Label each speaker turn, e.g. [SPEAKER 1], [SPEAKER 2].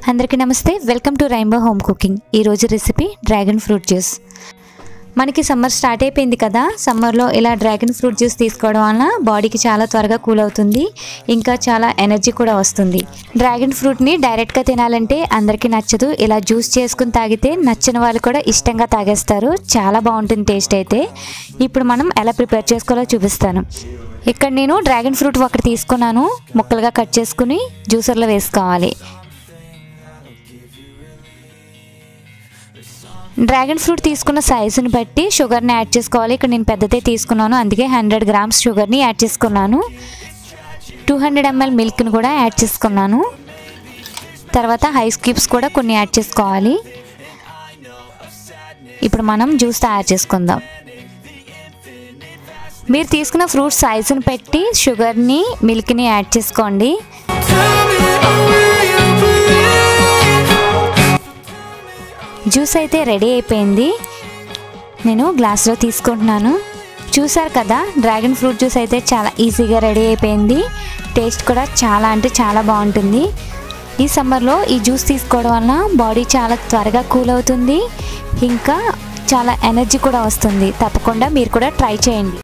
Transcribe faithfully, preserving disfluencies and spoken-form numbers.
[SPEAKER 1] అందరికీ నమస్తే, welcome to rainbow home cooking. ఈరోజు రెసిపీ డ్రాగన్ ఫ్రూట్ జ్యూస్. మనకి సమ్మర్ స్టార్ట్ అయిపోయింది కదా. సమ్మర్లో ఇలా డ్రాగన్ ఫ్రూట్ జ్యూస్ తీసుకోవడం వలన బాడీకి చాలా త్వరగా కూల్ అవుతుంది, ఇంకా చాలా ఎనర్జీ కూడా వస్తుంది. డ్రాగన్ ఫ్రూట్ని డైరెక్ట్గా తినాలంటే అందరికీ నచ్చదు. ఇలా జ్యూస్ చేసుకుని తాగితే నచ్చిన వాళ్ళు కూడా ఇష్టంగా తాగేస్తారు. చాలా బాగుంటుంది టేస్ట్ అయితే. ఇప్పుడు మనం ఎలా ప్రిపేర్ చేసుకోవాలో చూపిస్తాను. ఇక్కడ నేను డ్రాగన్ ఫ్రూట్ ఒకటి తీసుకున్నాను, ముక్కలుగా కట్ చేసుకుని జ్యూసర్లో వేసుకోవాలి. డ్రాగన్ ఫ్రూట్ తీసుకున్న సైజుని బట్టి షుగర్ని యాడ్ చేసుకోవాలి. ఇక్కడ నేను పెద్దదే తీసుకున్నాను, అందుకే హండ్రెడ్ గ్రామ్స్ షుగర్ని యాడ్ చేసుకున్నాను. టూ హండ్రెడ్ ఎంఎల్ మిల్క్ని కూడా యాడ్ చేసుకున్నాను. తర్వాత ఐస్ క్యూబ్స్ కూడా కొన్ని యాడ్ చేసుకోవాలి. ఇప్పుడు మనం జ్యూస్ తయారు చేసుకుందాం. మీరు తీసుకున్న ఫ్రూట్ సైజుని పెట్టి షుగర్ని మిల్క్ని యాడ్ చేసుకోండి. జ్యూస్ అయితే రెడీ అయిపోయింది. నేను గ్లాస్లో తీసుకుంటున్నాను. చూసారు కదా, డ్రాగన్ ఫ్రూట్ జ్యూస్ అయితే చాలా ఈజీగా రెడీ అయిపోయింది. టేస్ట్ కూడా చాలా అంటే చాలా బాగుంటుంది. ఈ సమ్మర్లో ఈ జ్యూస్ తీసుకోవడం వలన బాడీ చాలా త్వరగా కూల్ అవుతుంది, ఇంకా చాలా ఎనర్జీ కూడా వస్తుంది. తప్పకుండా మీరు కూడా ట్రై చేయండి.